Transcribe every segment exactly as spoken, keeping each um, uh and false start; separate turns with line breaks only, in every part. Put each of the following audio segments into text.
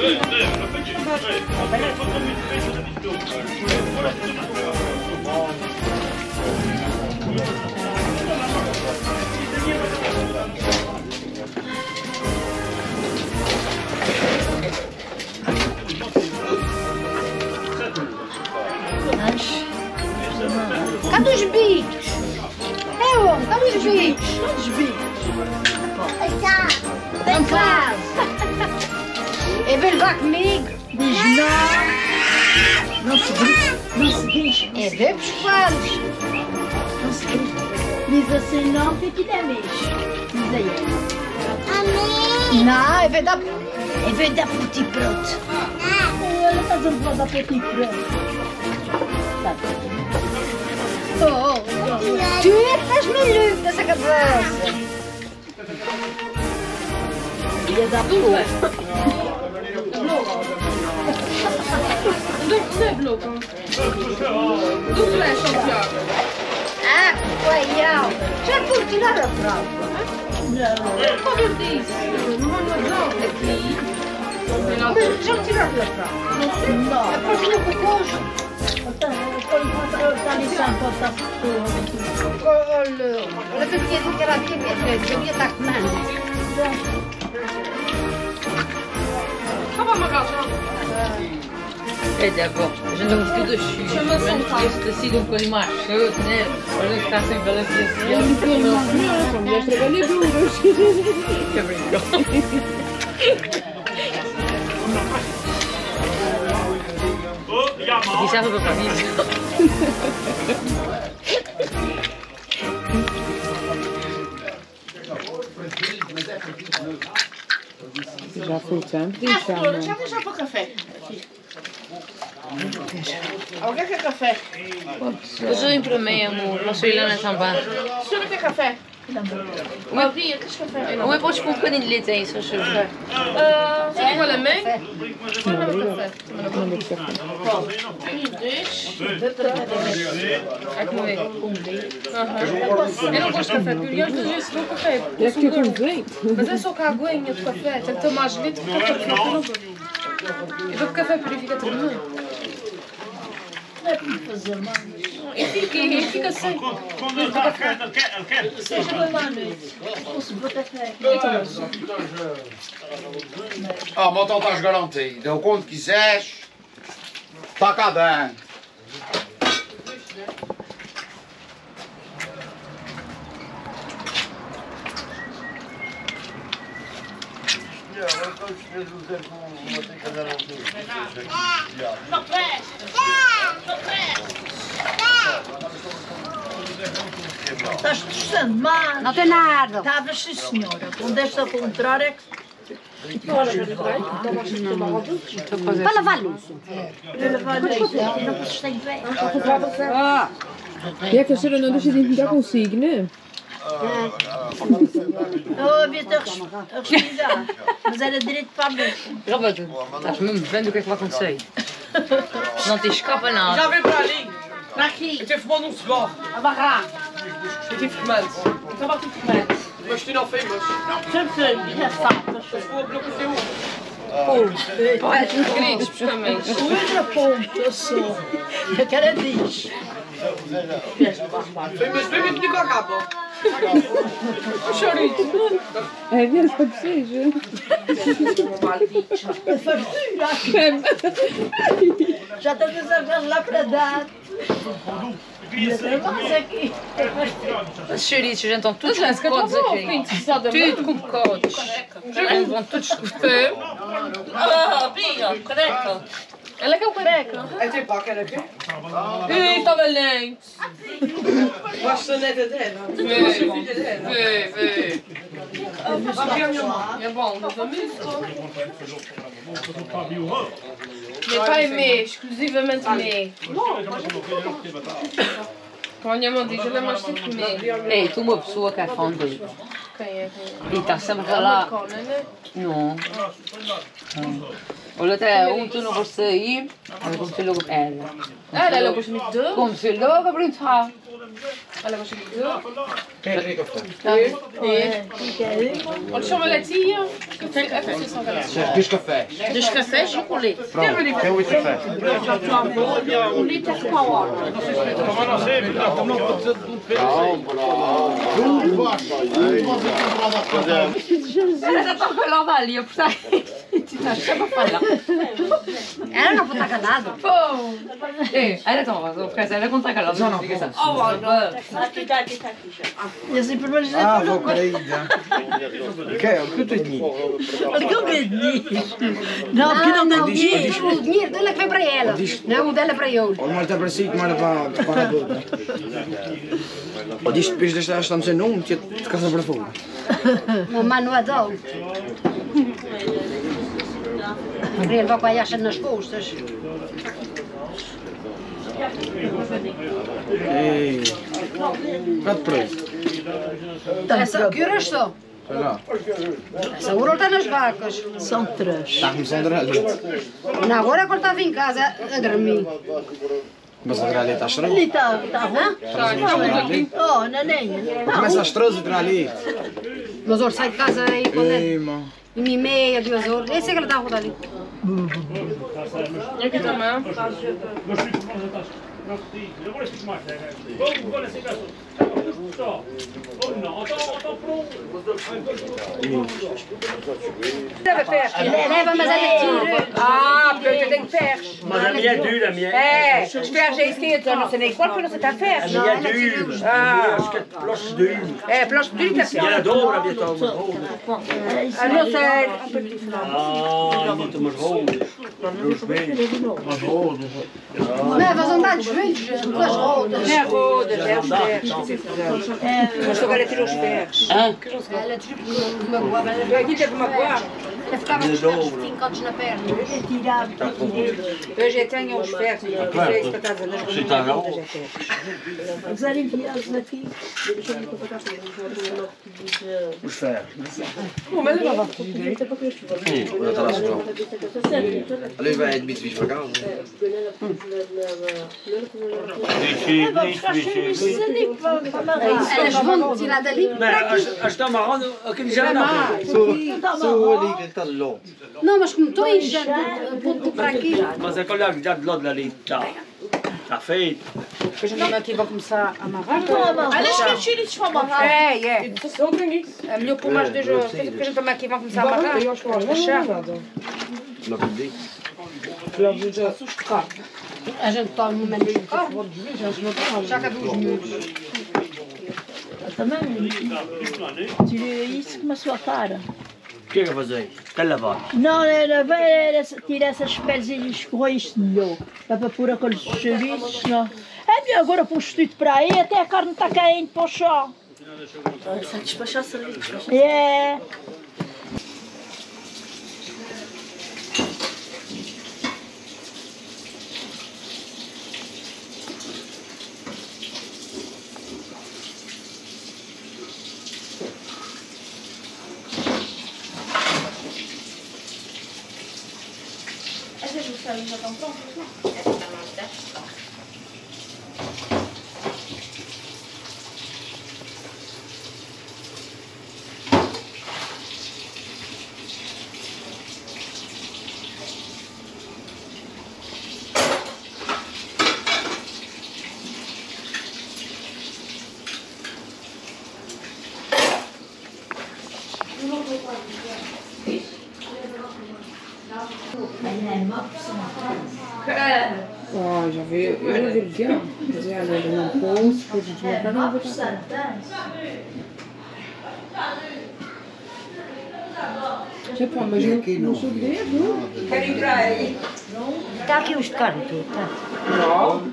Cadê os bicos? É onde? Cadê os bicos? Cadê os bicos? Vem cá! É verdade comigo? Diz não! Não se diz! Não se diz! É ver pessoais! Não se diz! Diz assim não, fica da vez! Diz aí! Amém! Não, é verdade! É verdade por ti pronto! Olha, estás a falar da por ti pronto! Oh, oh, oh. Tu é que estás maluco dessa cabeça! Ia dar pula!
D'où c'est bloqué? D'où c'est champion?
Ah, coião! Já vou tirar a prova!
Como eu disse, não manda nada aqui.
Mas já tiraram a prova? Não, é para o meu cocojo! Está lição para estar olha, olha que eu tinha dito que era aqui a minha frente, eu ia estar comendo.
Acaba uma gaja.
É de bom, a gente não gostou dos filhos, mas este ter sido um bocadinho mais chato, né? Olha que está sem balanceação.
Não, são mulheres trabalhadoras.
Que brinco. Isso é para mim.
Já foi o tempo de
Ah,
chá,
Flora, já deixa para café. Alguém quer café?
Cozinhem para mim, amor. Não sei lá na também.
A senhora quer café? Maria, queres café?
Ou é para pôr um bocadinho de leite aí, se achas café?
Ah, você quer mãe? Não, café.
Não deixa café.
Um, dois.
É como é?
Eu não gosto de café, porque eu às vezes dou café.
É que eu como bem.
Mas é só que a aguinha de café, tem que ter mais leite que café. Eu não bebo. Eu bebo café para ficar terminado.
Não é para fazer mais.
E fica, e fica assim.
Seja bem à noite. Ouço para café.
Ah, o montão estás garantido. Eu quando quiseres, está cá dentro.
Não presta! Não presta!
Estás tossando mais.
Não tem nada.
Estavas, sim senhora. Quando deste ao contrário é que...
Para lavar isso.
Para lavar leite. Não postei bem.
Ah! E é que a senhora não deixa de intimidar consigo, né?
Eu havia de respirar, mas era direito para a boca.
Roberto, estás mesmo vendo o que é que vai acontecer? Não te escapa nada.
Já vem para ali!
Para aqui.
Eu tive fumando um cigarro.
A barrar.
Eu tive fumando. Eu estava tudo fumando. Mas tu não filmas.
Sempre foi, já sabes.
Mas vou abrir o conteúdo.
Pô, queridos, pescamente.
Outra ponta, eu sou. Eu quero é diz.
Mas bem muito com a capa. O chorito.
É mesmo, pode seja.
Já estamos a ver lá para dar. Mas aqui.
Os chouriços já estão todos com codes aqui. Tudo com codes. Vão todos escutar.
Ah, Bia, careca. Ela que é o careca. É tipo a careca? Ih, está valente. Gosto da neta dela. Vê, vê, vê. É bom, não vamos isso. Meu pai é me, exclusivamente me. A minha mãe diz, ela é mais tipo me.
Ei, tu uma pessoa que é fã dele.
Quem é?
E está sempre lá. Não. Olha, até um tu não gostas de ir, mas comecei logo a ela.
Ela, ela gosta muito de?
Comecei logo a brincar.
Olha, vou chegar.
Kijk, ik of
Olha, chama letinha.
Zeg, dus café.
Dus café, chocolade.
Pronto, heel wit café.
Um litro com a hora.
Ela tá falando ali, eu preciso. Deixa eu falar.
Ela não pode estar calada.
Eh, ela toma, vou ficar ela conta calada. Não, não.
Eu sempre vou dizer
Ah,
que
vou
não.
peraí, já. Kijk, o que doe je
O que eu ganhei? Não, porque não dá dinheiro. O dinheiro dela que vem para ela. Não, o dela é para eu.
niet? Maar dat is niet, maar dat was para tudo. O disto depois desta estamos em um, que de casa para fora.
Mamãe não adora. Ele vai com a acha nas costas.
Ei, prato para isso.
Essa, que horas são?
Sei lá.
Essa hora está nas vacas.
São três.
Está a começar a dar ali.
Não, agora quando estava em casa a dormir.
Mas a dar ali está estranho.
Ali está, está bom? Oh, neném.
Começa às treze a dar ali.
Mas hoje sai de casa aí quando é
Ei, mano.
uma e meia, duas horas. Esse é que ele está a rodar ali.
E aqui também. Leva peixe.
Leva, mas ela tira.
Ah, porque eu tenho peixe.
Mas a minha é dura, a minha
É, os peixes é isso que eu estou, não sei nem qual, porque não sei estar
A
peixe.
minha é dura.
Ah.
Acho que é pelos dura.
É, pelos pedidos
E ela dobra, a minha está umas rodas.
Ah, não sei.
Ah, muito umas rodas. Dos beijos. Umas rodas.
Leva os andados velhos com as rodas.
Não é rodas, é os peixes. Mas agora tirou os peixes.
Ela tira porque uma boa.
Aqui teve uma guarda.
Ela ficava com os fincotes na perna.
Eu já tenho os peixes. Isso é isso que eu estou a dizer.
Sim, está não. Os ferros.
Sim, dat está lá zo. Ali vai het beetje voor gaan.
Elas vão tirar dali para aqui.
Als dat maar aan, aquele já não.
Zo ali, que está longe.
Não, mas como estou enchendo ponto para aqui.
Mas aquele lá já de lado ali está. Está feito.
Depois a minha aqui vai começar a amarrar.
Olha, esqueci de te amarrar. É, é. É melhor pôr mais dois horas. Porque a gente também aqui vai começar a amarrar. Fechar.
Nog een ding.
A gente toma um momento de carro. Já cabe os miúdos.
Tirei isso com a sua cara.
O que é que vai fazer? Está lavado.
Não, era, era tirar essas pezinhas com isto melhor. Dá para pôr aqueles chouriços, não. É melhor agora pôr tudo para aí, até a carne está caindo para o chão.
Só despachar-se ali.
É.
Essas moçadas já estão prontas, não?
Ah, já vi, eu já vi aqui, ó. Fazer a lei não posso, porque a gente vai pra não Tipo, mas não, não sou dedo.
Quero entrar aí.
Está aqui os de carne tudo, tá?
Não.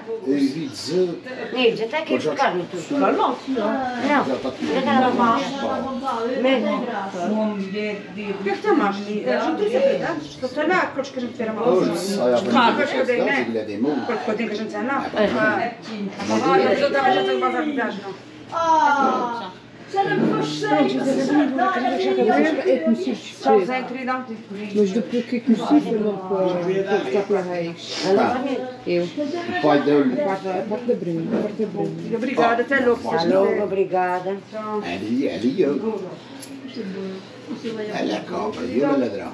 Eles, até aqui os de carne tudo. Não, não. Já está lá. Mesmo.
O que é que está mais? A gente tem sempre está lá, aqueles que a gente pera mal. Claro, que eu dei, né? Porque eu tenho que a gente sai lá. Ah, eu já estava já tenho mais a viagem, não.
Ah, já não me
Só zijn treinado. Mas depois que é que se filma para para reis? Eu.
O pai dele.
Porta da Bruna, porta da Bruna.
Obrigada, até logo.
Alô, obrigada.
É lì, é lì eu. Ela é cobra, io è ladrão.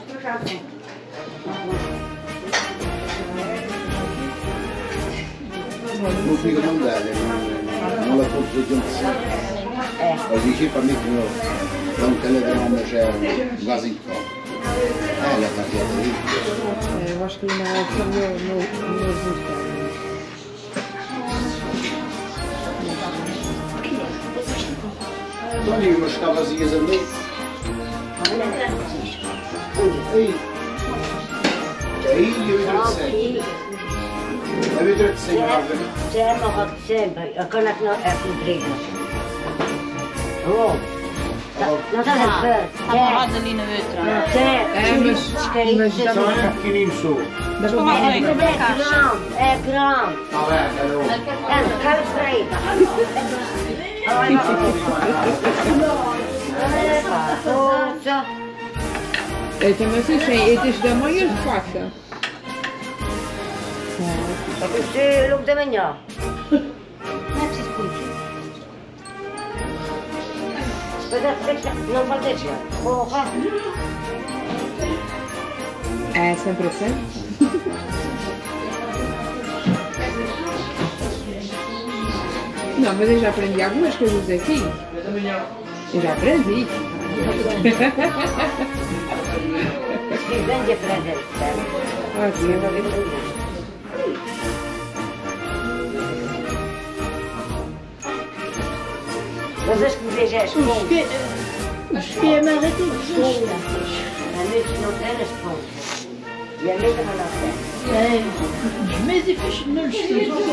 Non fico non dare, non la posso sentire. Ho dice per me che non te le devono c'è un gas in coppa. Eh, la tagliata lì.
Eu acho que ele não é o meu, meu, meu resultado.
Non io non stavo a dire a me. Ehi. Ehi, io vedo il segno. Jag vet inte säga varför.
Det är bara att säga, jag kan inte äta dryga. Åh. Något annat för.
Han hade Lina Utra.
Det är ska
Sono anche in su.
Det är gran, det är gran.
Vabbè, allora.
En kalvfrejda.
Это мы слушай, это же домой есть паста.
Você look de manhã. Não pode deixar. Porra.
É sempre assim? Não, mas eu já aprendi algumas coisas aqui. Eu já aprendi.
Vem de aprender.
Ok.
Vocês que me vejam as pontas.
Os que amarrete justo.
A noite não tem as pontas. E a noite não tem.
É, os meses e fiz não os fiz, não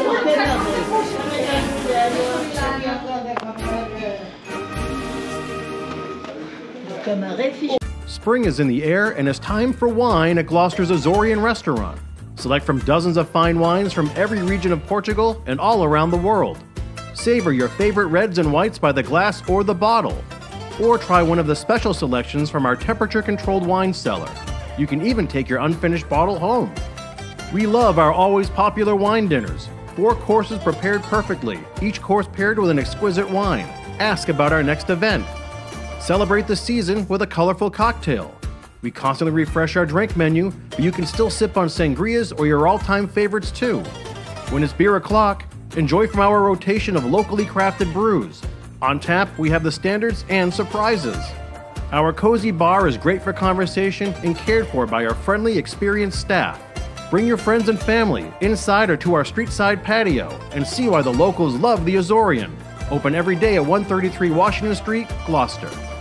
quero
Spring is in the air and it's time for wine at Gloucester's Azorian restaurant. Select from dozens of fine wines from every region of Portugal and all around the world. Savor your favorite reds and whites by the glass or the bottle. Or try one of the special selections from our temperature-controlled wine cellar. You can even take your unfinished bottle home. We love our always popular wine dinners. Four courses prepared perfectly, each course paired with an exquisite wine. Ask about our next event. Celebrate the season with a colorful cocktail. We constantly refresh our drink menu, but you can still sip on sangrias or your all-time favorites too. When it's beer o'clock, enjoy from our rotation of locally crafted brews. On tap, we have the standards and surprises. Our cozy bar is great for conversation and cared for by our friendly, experienced staff. Bring your friends and family inside or to our street-side patio and see why the locals love the Azorian. Open every day at one thirty-three Washington Street, Gloucester.